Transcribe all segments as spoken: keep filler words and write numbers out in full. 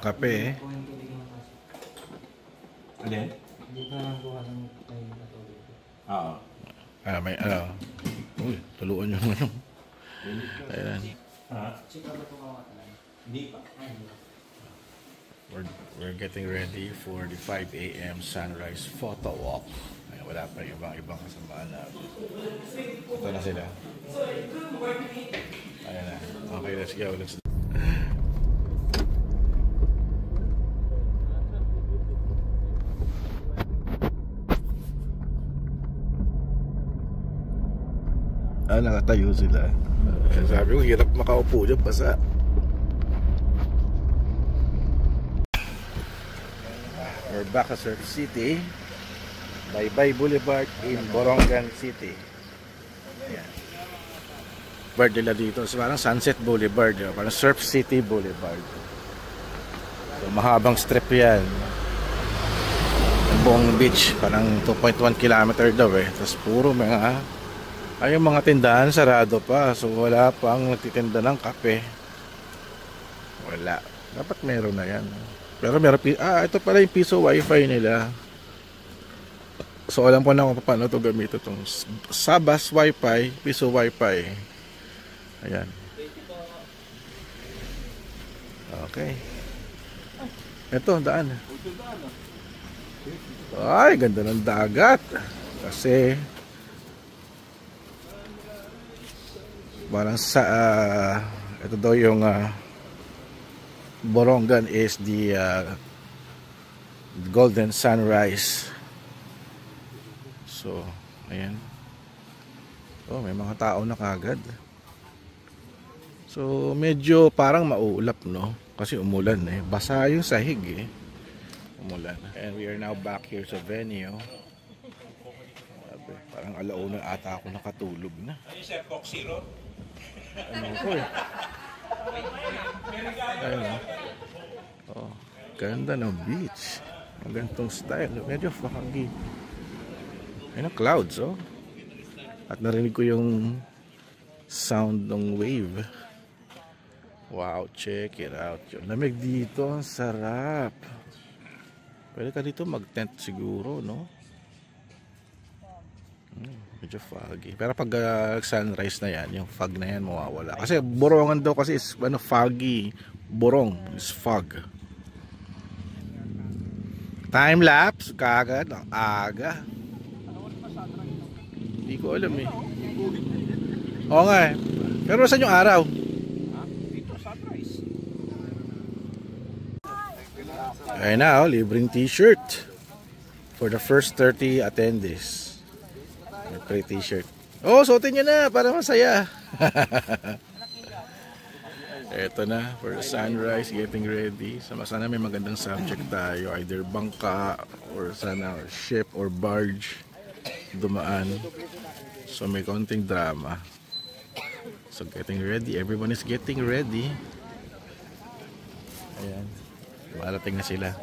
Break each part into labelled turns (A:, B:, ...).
A: kape eh. Alin?
B: Dito na kuha ng tayo natulog.
A: Oo. Ah, may ano. Uy, tuluan yung ano. Ayan. Ha? Hindi pa. We're, we're getting ready for the five A M sunrise photo walk. Ay, wala pa yung ibang ibang kasamaan na. Ito na sila. Ayan na. Okay, let's go. Let's Ah, nakatayo sila. Uh, sabi ko, hirap makaupo dyan, basa. We're back at Surf City. Baybay Boulevard in Borongan City. Ayan. Boulevard nila dito. So, parang Sunset Boulevard. Yun. Parang Surf City Boulevard. So, mahabang strip yan. Ang buong beach. Parang two point one kilometer daw eh. Tapos puro mga... ay yung mga tindahan sarado pa, so wala pang nagtitinda ng kape. Wala. Dapat meron na yan. Pero meron, ah ito pala yung piso wifi nila. So alam ko na kung paano ito gamitin itong Sabas wifi, piso wifi. Ayan. Okay. Ito, daan. Ay, ganda ng dagat. Kasi parang sa uh, ito daw yung uh, Borongan is the uh, golden sunrise. So ayan. Oh, may mga tao na kagad. So medyo parang mauulap, no? Kasi umulan eh. Basa yung sahig eh. Umulan. And we are now back here sa venue. Sabi, parang alauna ata ako nakatulog na.
C: Ano yung Sir Coke Zero?
A: Ano ko eh. Ayun oh. Oh, ganda ng beach. Ang gantong style. Medyo foggy. Ayun ang clouds oh. At narinig ko yung sound ng wave. Wow, check it out. Yung lamig dito, ang sarap. Pwede ka dito mag-tent siguro, no? Hmm, medyo foggy. Pero pag uh, sunrise na yan, yung fog na yan mawawala. Kasi Borongan daw kasi is ano, foggy. Borong is fog. Time lapse, kagad, aga. Hindi ko alam eh. Oo nga eh. Pero saan yung araw?
C: Dito, sunrise.
A: Ayun na oh, libreng t-shirt for the first thirty attendees. Free t-shirt. Oh, suotin nyo na para masaya. Eto na for the sunrise, getting ready. Sama sana may magandang subject tayo, either bangka or sana or ship or barge dumaan. So may konting drama. So getting ready, everyone is getting ready. Ayan, marating na sila.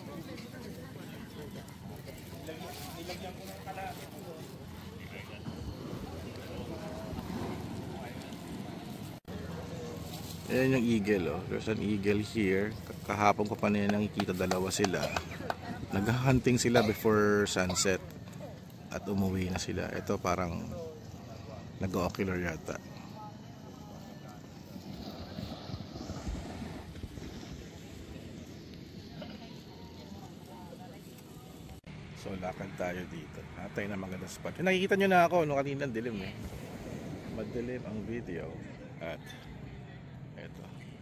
A: Ayan yung eagle oh. There's an eagle here. Kahapon ko pa nila nakikita, dalawa sila. Naghahunting sila before sunset. At umuwi na sila. Ito parang nag-ocular yata. So lakad tayo dito. Hatay na maganda spot. Nakikita nyo na ako no, kanina dilim eh. Madilim ang video. At eto,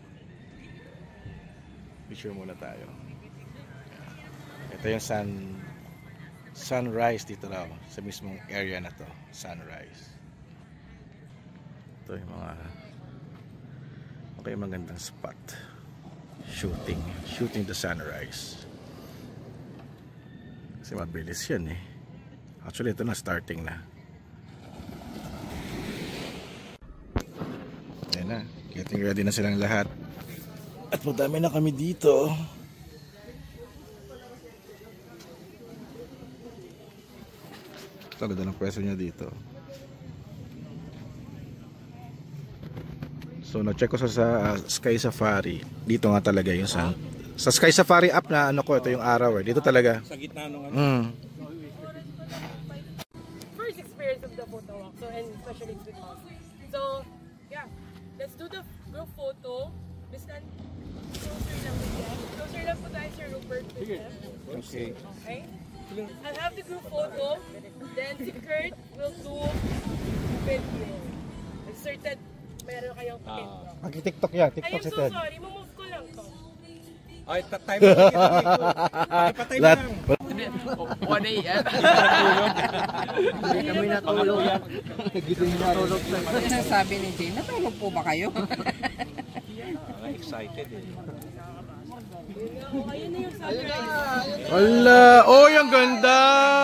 A: picture muna tayo. Ito yung sun sunrise dito raw sa mismong area na to. Sunrise. Ito yung mga okay, magandang spot. Shooting Shooting the sunrise. Kasi mabilis yan eh. Actually ito na, starting na. Ayan na, getting ready na silang lahat. At madami na kami dito. Ito, ganda ng pwesto niya dito. So na-check ko sa, sa uh, Sky Safari. Dito nga talaga yung sun, Sa Sky Safari app na ano ko, ito yung araw eh. Dito talaga.
C: Sa gitna nung ano.
A: Mm.
D: First experience of the photo walk, so and especially with us. So yeah, let's do the group photo. Bistan, closer lang po tayo. Closer lang po tayo Sir Rupert.
C: Okay.
D: Okay? I'll have the group photo, then si Kurt will do video. Inserted, meron kayong video.
A: Mag-tiktok yan,
D: I
A: tiktok
D: am
A: si
D: so
A: Ted.
D: sorry, mamove ko lang to.
C: Ay, tatay mo lang kita dito. Patay mo
A: Lahat.
C: lang.
E: one a m
B: Hindi kami natulog. Hindi natulog.
E: Sinasabi ni Jane, natulog po ba kayo?
C: Ah, excited eh.
D: Ayun na yung sunrise.
A: Wala! Oh, yung ganda!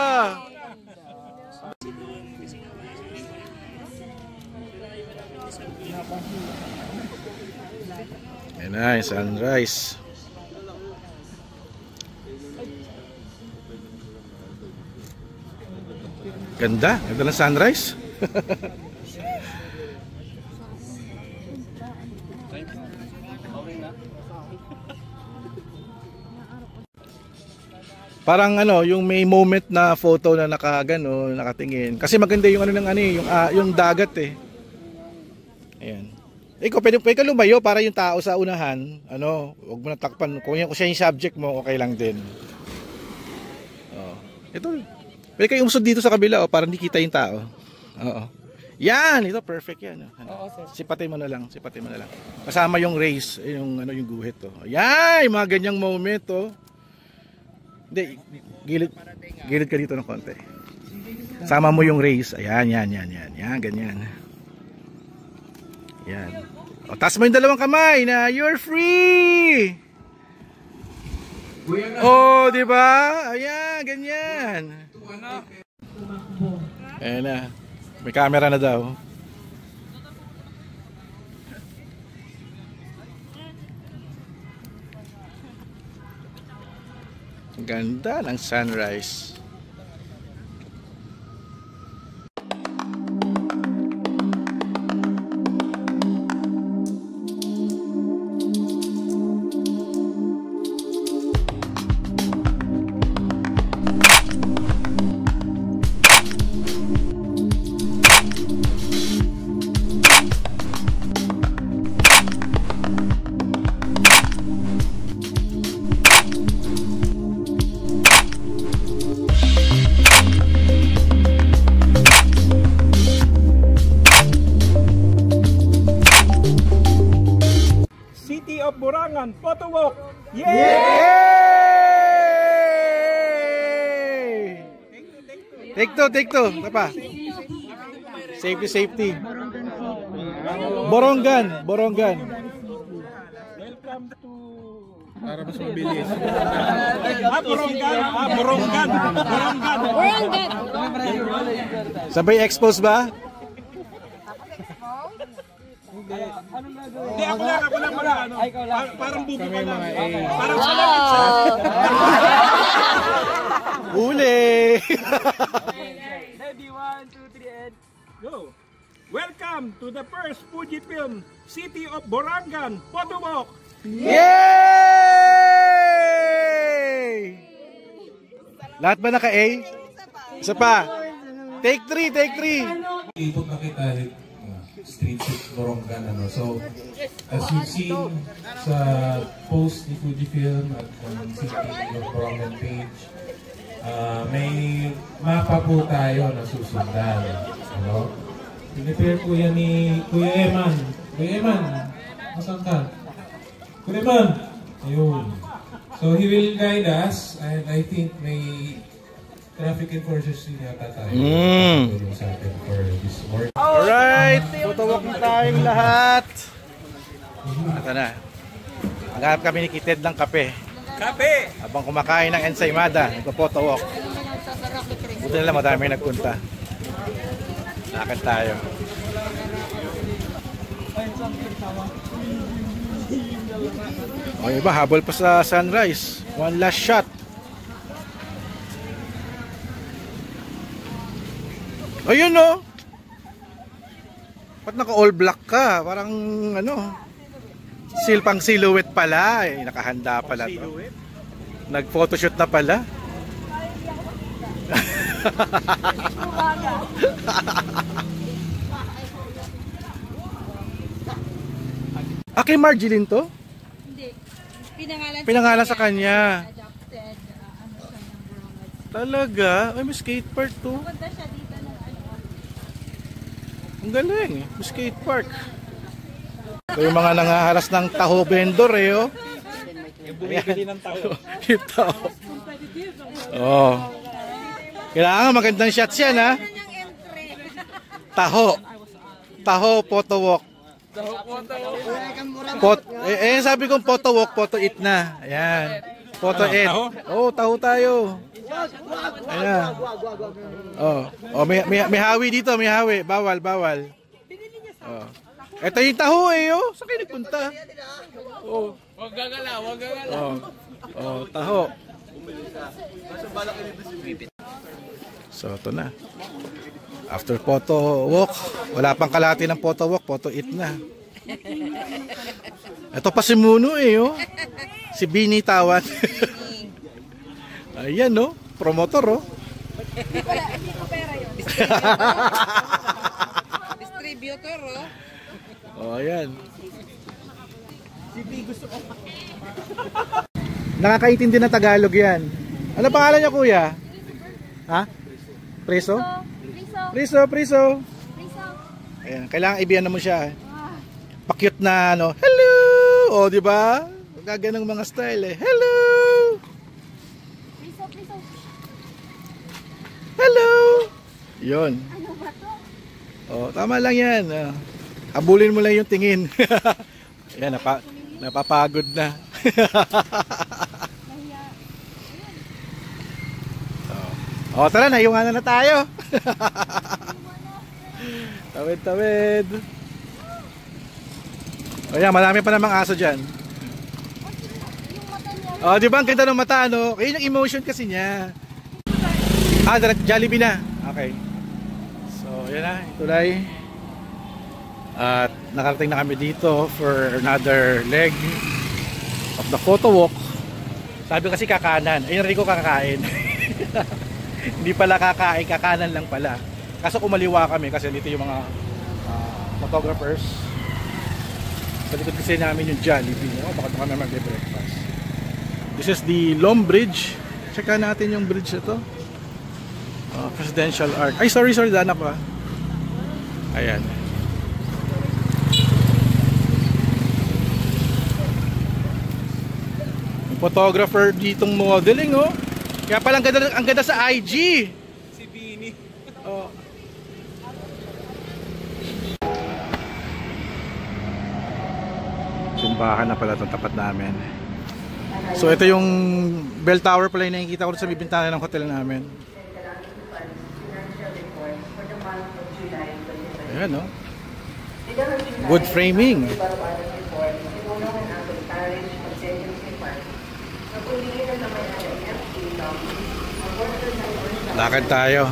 A: Ayan na, yung sunrise. Ganda, ganda ng sunrise. Parang ano, yung may moment na photo na nakagano, nakatingin. Kasi maganda yung ano ng ano eh, yung uh, yung dagat eh. Ayan. Ikaw pwede pwede ka lumayo para yung tao sa unahan, ano, wag mo na takpan. Kung yan kung siya yung subject mo, okay lang din. Oh. Ito. Pwede kayo umusod dito sa kabila oh, para hindi kita yung tao. Oo. Yan, ito perfect yan.
E: Oo, sir.
A: Sipatin mo na lang, sipatin mo na lang. Kasama yung race, yung ano yung guhit to. Oh. Yan, yung mga ganyang moment oh. Hindi, gilid, gilid ka dito ng konti. Sama mo yung race. Ayan, yan, yan, yan. Yan, ganyan. Yan. O, taas mo yung dalawang kamay na you're free! Oh, di ba? Ayan, ganyan. Ayan na. May camera na daw. Ganda ng sunrise.
C: City of Borangan Photo Walk. Yay!
A: Yay! Take two, take two. Ito pa. Safety, safety. Borongan, Borongan.
C: Welcome to para mas mabilis. Ah, Borongan. Ah, Borongan. Borongan.
A: Sabay expose ba?
C: Hindi, ako lang, ako lang mga ano. Par- Parang bubo ka lang. Parang sa lapit sa...
A: Uli!
B: Ready, one, two, three, and...
C: Go! Welcome to the first Fujifilm City of Borangan Photo Walk.
A: Yay! Lahat ba naka-A? Isa pa. Take three, take three.
F: Ikot na kita uh, street six Borongan ano. So as you've seen sa post ni Fujifilm at um, City of Borongan page, uh, may mapa po tayo na susundan. Ano? Pinipare po yan ni Kuya Eman. Kuya Eman, masan ka? Kuya Eman! Ayun. So he will guide us and I think may traffic enforcers din yata tayo.
A: Mm.
F: Tulong sa atin for this work.
A: Alright, tutawag na tayong lahat. Ito na. Maghanap kami ni Kited ng kape.
C: Kape!
A: Habang kumakain ng ensaymada, nagpo-photo walk. Buti na lang madami nagpunta. Lakad tayo. O iba, habol pa sa sunrise. One last shot. Ayun no. Ba't naka all black ka? Parang ano. Silpang silhouette pala. Eh, nakahanda pala to. Nag-photoshoot na pala. Ah, kay Marjeline to?
G: Hindi. Pinangalan,
A: Pinangalan sa kanya.
G: Adopted. Uh, ano siya ng Borongan.
A: Talaga? Ay, may skate park to.
G: Punta siya dito ng ano.
A: Ang galing. May skate park. Ito yung mga nangaharas ng taho vendor eh, oh.
C: Yung bumibili ng tao.
A: Yung taho. Oh. Kailangan magandang shots yan, ha? Taho. Taho photo walk. Pot, eh, eh, sabi kong photo walk, photo eat na. Ayan. Photo
C: Ano,
A: eat.
C: taho?
A: Oh, taho tayo. Ayan. Oh, oh may, may, may hawi dito, may hawi. Bawal, bawal. Oh. Ito yung taho eh, oh. Saan kayo nagpunta? Oh.
E: Huwag gagala, huwag gagala.
A: Oh. Oh, taho. So, ito na. After photo walk, wala pang kalahati ng photo walk, photo eat na. Ito pa si Muno eh, oh. Si Bini Tawan. Ayan, no? Promotor, oh.
G: Hindi ko pera yun. Distributor, oh.
A: Oh, ayan. Nakakaintindi ng Tagalog yan. Ano pangalan niya, kuya? Ha? Preso? Preso, preso. Ayan, kailangan ibiyan mo siya. Pa-cute na ano. Hello! O, di ba? Gaganong mga style eh. Hello! Hello! Yun.
G: Ano ba to?
A: O, tama lang yan. Oh. Habulin mo lang yung tingin. Ayan, napa, napapagod na. O, tara na, iwangan na tayo. Tawid, tawid. O yan, marami pa namang aso dyan. O, di ba ang ganda ng mata, ano? Kaya yung emotion kasi niya. Ah, Jollibee na. Okay. So, yan na, tulay. At nakarating na kami dito for another leg of the photo walk. Sabi kasi kakanan. Ayun, Rico kakakain. Hindi pala kakain, kakanan lang pala. Kaso kumaliwa kami kasi dito yung mga uh, photographers. Sa likod kasi namin yung Jollibee. Oh, baka kami mag-breakfast. This is the Long Bridge. Checka natin yung bridge ito. Uh, Presidential Arch. Ay, sorry, sorry, danak pa. Ayan. Yung photographer ditong modeling, oh. Kaya pala ang ganda, ang ganda sa I G.
C: Si Bini.
A: Oh. Simbahan na pala itong tapat namin. So ito yung bell tower pala yung nakikita ko sa bibintana ng hotel namin. Ayan, no? Good framing. Lakad tayo.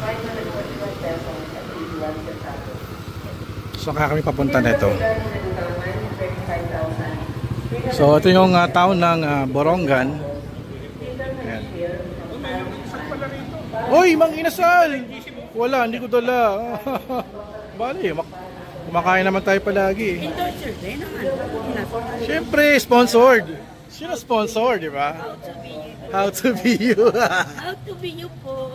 A: So kaya kami papunta nito. So ito yung uh, town ng uh, Borongan. Ayan. Oy, Mang Inasal! Wala, hindi ko dala. Bali, kumakain naman tayo palagi. Siyempre, sponsored. Sino sponsor, di ba? How to be you.
G: How to be you po.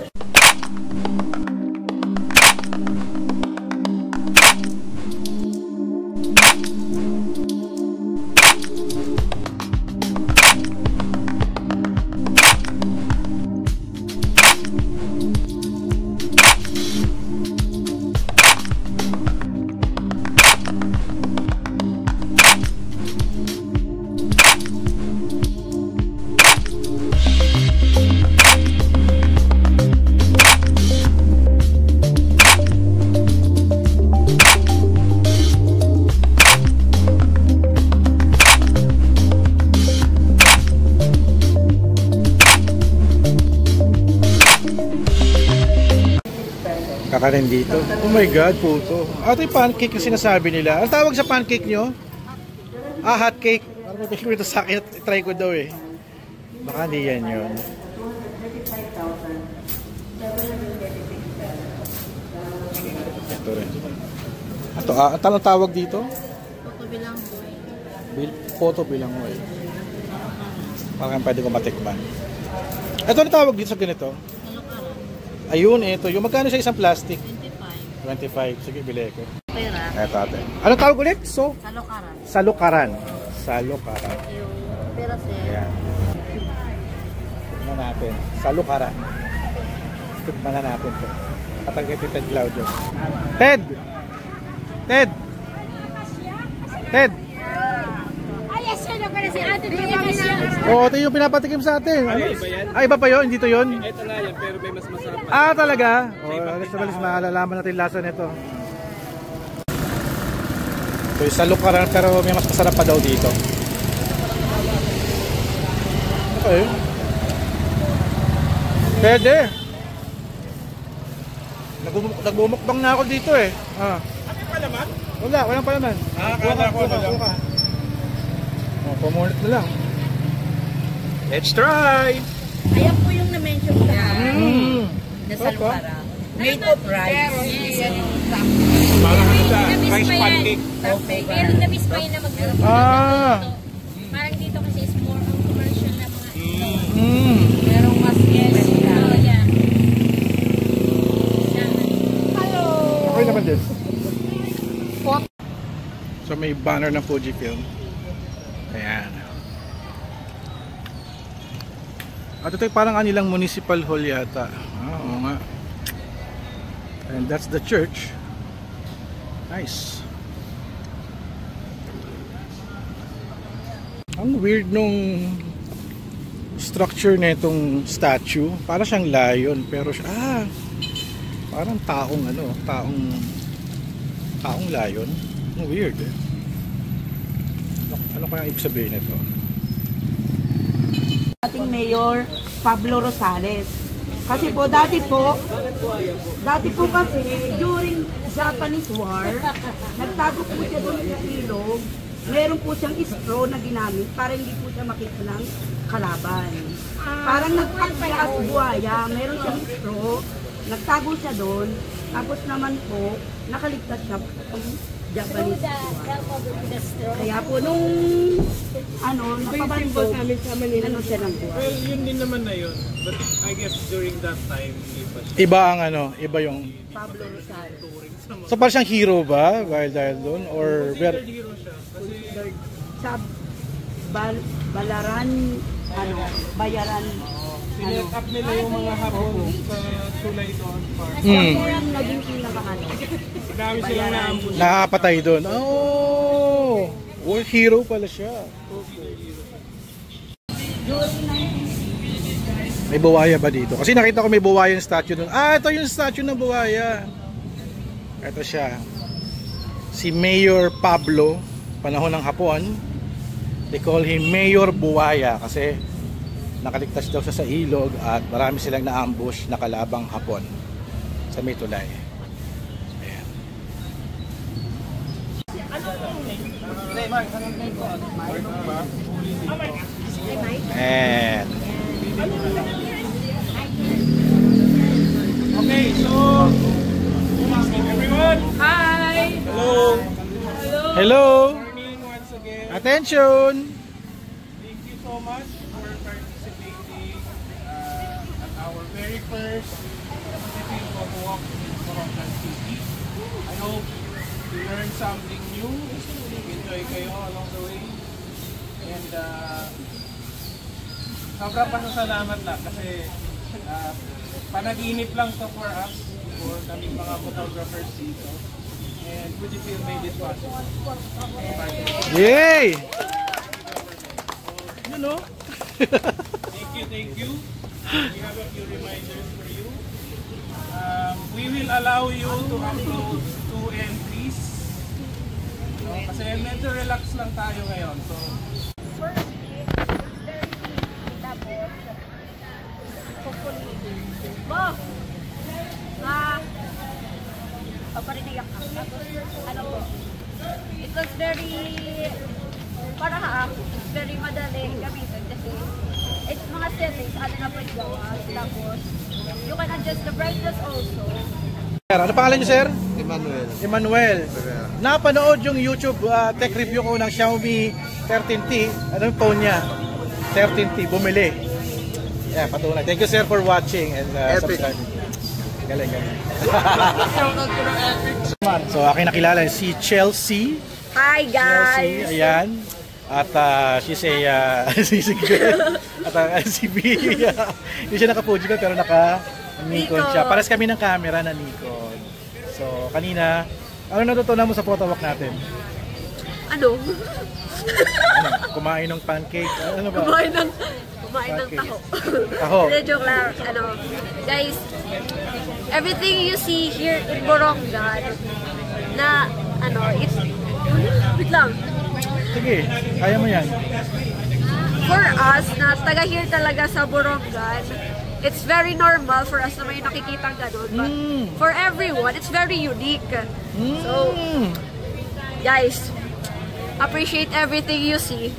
A: Kakanin dito. Oh my God, puto. Ah, ito yung pancake yung sinasabi nila. Ang tawag sa pancake nyo? Ah, hot cake. Parang may picture ito sa akin. Try ko daw eh. Baka di yan yun. Ito rin. Ito, ah, anong tawag dito?
G: Photo bilang boy.
A: Bil photo bilang mo eh. Parang pwede ko matikman. Ito ang tawag dito sa ganito?
G: Salukaran.
A: Ayun, ito. Yung magkano sa isang plastic?
G: twenty-five.
A: twenty-five. Sige, bili ko.
G: Pera.
A: Eto ate. Anong tawag ulit? So,
G: Salukaran.
A: salukaran. Salukaran.
G: Yung pera sir.
A: Ayan. Tignan natin. Salukaran. Tignan na natin ito. Katagay si Ted Claudio. Ted! Ted! Ted!
G: Ay, yes sir. Napala si ate. Bigyan siya.
A: Oo, ito yung pinapatikim sa atin.
C: Ay, iba yan?
A: Ah, iba pa yun? Hindi to yun?
C: Ito na yan, pero may mas masarap pa.
A: Ah, talaga? O, alis na alis, malalaman natin lasa nito. Ito yung salukaran, pero may mas masarap pa daw dito. Okay. Pwede. Nagbumuk nagbumukbang na ako dito eh. Ah.
C: Ano pa naman?
A: Wala, walang pa naman.
C: Ah, kala ko na lang.
A: Oh, pamunit na lang.
C: Let's try!
G: Ayan po yung na-mention ko.
A: Mm.
G: Na salukaran. Made of rice.
C: Parang ano siya, rice pancake.
G: Pero na-miss pa yun na mag-meron.
A: Ah.
G: Parang dito kasi is more on commercial na mga ito.
A: Mm.
G: Merong mas yes. Oh, yeah. Hello.
A: Okay naman din. So may banner ng Fujifilm. Ayan. At ito ay parang kanilang municipal hall yata. Ah, oo nga. And that's the church. Nice. Ang weird nung structure nitong statue. Para siyang lion pero siya, ah, parang taong ano, taong taong lion. Ang weird eh. Ano, ano kaya ibig sabihin nito?
H: Ating Mayor Pablo Rosales. Kasi po dati po, dati po kasi during Japanese War, nagtago po siya doon sa ilog. Meron po siyang straw na ginamit para hindi po siya makita ng kalaban. Parang nagpagpalas buhaya, meron siyang straw, nagtago siya doon, tapos naman po, nakaligtas siya ng Japanese War. Kaya po nung ano, napabantog, ano siya ng buhay.
C: Well, yun din naman na yun. But I guess during that time, hindi pa siya.
A: Iba ang ano, iba yung
H: Pablo Rosales.
A: so parang siyang hero ba dahil dahil doon or where?
C: Hero siya. Kasi
H: Sa bal Balaran, ano, Bayaran,
C: sinet up nila yung mga hapon sa Sulay doon. Park.
A: Hmm.
H: Kaya ang naging pinaka-ano.
C: Dami silang naambus.
A: Nakapatay doon. Oh! War hero pala siya. May buwaya ba dito? Kasi nakita ko may buwaya yung statue doon. Ah, ito yung statue ng buwaya. Ito siya. Si Mayor Pablo, panahon ng Hapon. They call him Mayor Buwaya kasi nakaligtas daw siya sa ilog at marami silang na-ambush na kalabang Hapon sa may tulay. Ayan. And
C: Okay, so everyone,
D: Hi!
C: hello.
A: hello!
C: Morning once again.
A: Attention!
C: Thank you so much for participating uh, at our very first Philippine Photo Walk in Borongan City. I hope you learned something new. Enjoy kayo along the way. And uh, sobrang pasasalamat lang kasi uh, panaginip lang to for us, for kaming mga photographers dito. And Fujifilm made it possible.
A: Yay!
C: You know? Thank you, thank you. We have a few reminders for you. Um, we will allow you to upload two entries. No? Kasi medyo relax lang tayo ngayon. So,
G: Boss! Ah, paparinig ako. Ano po? It was very para ha, very madaling gamitin kasi it's mga settings, ano na pwede gawas. Tapos, you can adjust the brightness also.
A: Ano pangalan niyo, sir?
B: Emmanuel.
A: Emmanuel. Napanood yung YouTube uh, tech review ko ng Xiaomi thirteen T. Ano yung phone niya? thirteen T. Bumili. Yeah, patunay. Thank you, sir, for watching and uh, subscribing. Galing, galing. So, aking nakilala si Chelsea.
G: Hi guys!
A: Chelsea, ayan. At uh, she's a uh, sisig girl. At uh, si B. Hindi siya naka-Fuji pero naka-Nikon siya. Pares kami ng camera na Nikon. So, kanina, ano natutunan mo sa photo walk natin?
G: Ano?
A: Ano? Kumain ng pancake? Ano ba?
G: Kumain ng, kumain ng taho.
A: Taho.
G: Hindi, joke lang. Ano, guys, everything you see here in Borongan na, ano, it's, wait lang.
A: Sige, kaya mo yan.
G: For us, na taga here talaga sa Borongan, it's very normal for us na may nakikita ganun. But
A: Mm.
G: for everyone, it's very unique.
A: Mm.
G: So, guys, appreciate everything you see.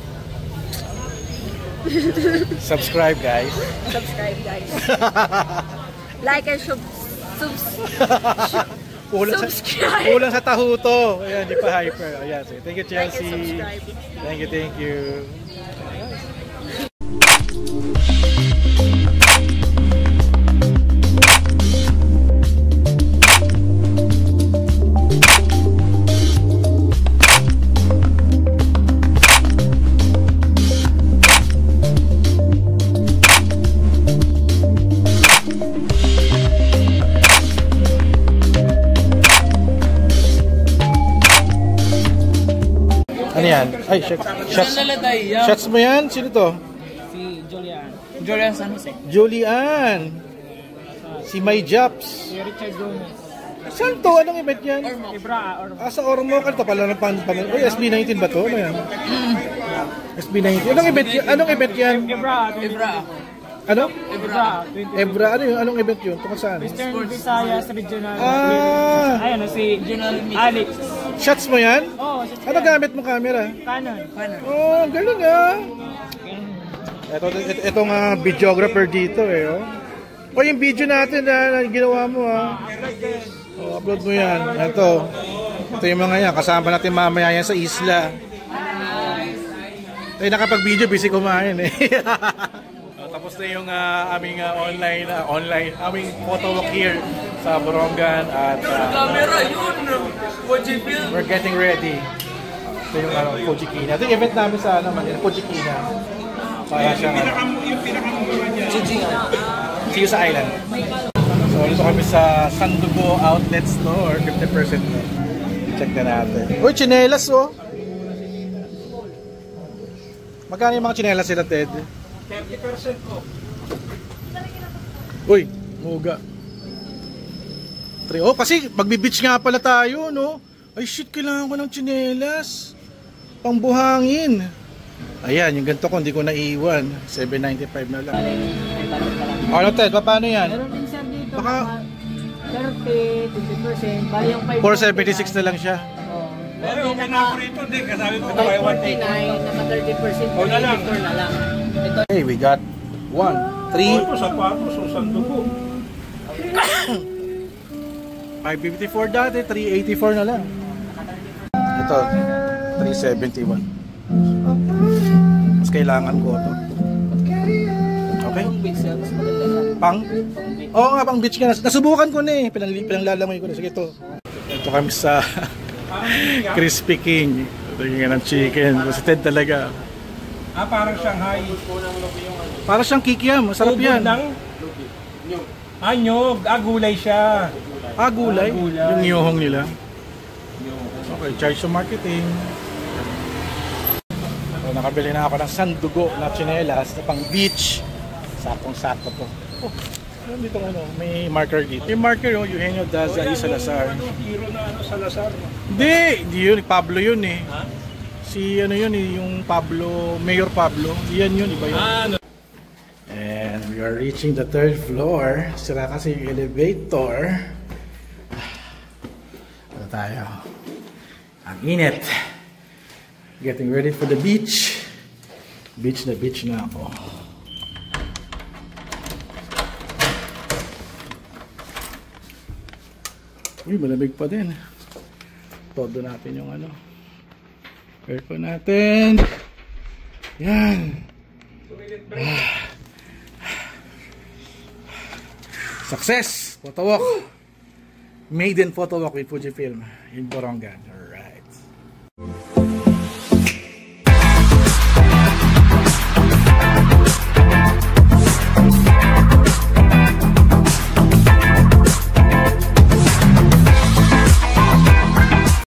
A: Subscribe, guys.
G: Subscribe, guys. Like and sub subs
A: Kulang sa,
G: subscribe.
A: kulang sa taho to. Ayan, di pa hyper. Ayan, sige. Thank you,
G: Like and
A: Chelsea.
G: subscribe.
A: Thank you, thank you. Ano yan? Ay, shots. Shots, shots mo yan? Sino to?
B: Si Julian. Julian San Jose.
A: Julian. Si May Japs.
B: Si Richard Gomez.
A: Saan to? Anong event yan?
B: Ibra or
A: Ah, sa Ormo. Kanto pala ng pan... pan Uy, S B nineteen ba to? Ano yan? S B nineteen. Anong event yan? Anong event yan?
B: Ibra. Ibra.
A: Ano?
B: Ibra.
A: Ebra. Ano yun? Anong event yun? Tungkol saan?
B: Western Visayas Regional.
A: Ah!
B: Ayun, si Alex.
A: Shots mo yan?
B: Oh,
A: Ano gamit mo camera?
B: Canon.
A: Oh, galing ah. Ito, ito, itong uh, videographer dito eh. Oh. O yung video natin na, na ginawa mo ah. Oh, upload mo yan. Ito. Ito yung mga yan. Kasama natin mamaya yan sa isla. Ito yung nakapag-video, busy kumain eh. Oh, tapos na yung uh, aming uh, online, uh, online, aming photo walk here sa Borongan at uh, we're getting ready. Ito yung ano, Fujikina. Ito yung event namin sa ano, Manila, Fujikina. Para siyang ano. See you sa island. So, dito kami sa Sandugo Outlet Store. fifty percent na. Check na natin. Uy, chinelas oh! Magkano yung mga chinelas sila, Ted?
C: thirty percent po.
A: Uy, muga. Oh, kasi magbi-beach nga pala tayo, no? Ay shit, kailangan ko ng chinelas. Pangbuhangin. Ayan, yung ganito ko hindi ko naiiwan. seven ninety-five na lang. Ano, Ted? Paano yan?
B: Meron din siya dito.
A: Baka
B: thirty, twenty percent. Bali yung five.
A: four seventy-six na lang siya.
B: Oh.
C: Pero okay na ako rito, hindi. Kasabi ko buy one take.
B: forty-nine, naka thirty percent.
C: O na lang.
B: na lang. Ito.
A: Okay, we got one, three,
C: Ito, sapatos o sandugo.
A: five fifty-four dati, three eighty-four na lang. Ito, three seventy-one. Mas kailangan ko ito. Okay? Pang? Oo nga, pang beach ka na. Nasubukan ko na eh. Pinang, pinanglalangoy ko na. Sige, ito. Ito kami sa Crispy King. Ito yung ng chicken. Si Ted talaga.
C: Ah, parang Shanghai.
A: Para siyang kikiam. Masarap
C: Ubod
A: yan.
C: ng Ah, nyog. Ah, gulay siya.
A: Ah, gulay.
C: Ah, gulay.
A: Yung nyohong nila. Okay, charge sa marketing. So, nakabili na ako ng sandugo na tsinelas na pang beach. Sakong-sakto po. Oh, ano dito ano? May marker dito. Yung marker yung Eugenio Daza y Salazar.
C: Hero na ano, Salazar.
A: Hindi, hindi yun. Pablo yun eh. Si ano yun eh, yung Pablo, Mayor Pablo. Yan yun, iba yun.
C: Ah, no.
A: And we are reaching the third floor. Sira kasi yung elevator. Ano tayo? Ang init. Getting ready for the beach. Beach na beach na ako. Uy, malamig pa din. Todo natin yung ano. Aircon natin. Yan. Ah. Success! Photo walk. Maiden photo walk with Fujifilm in Borongan.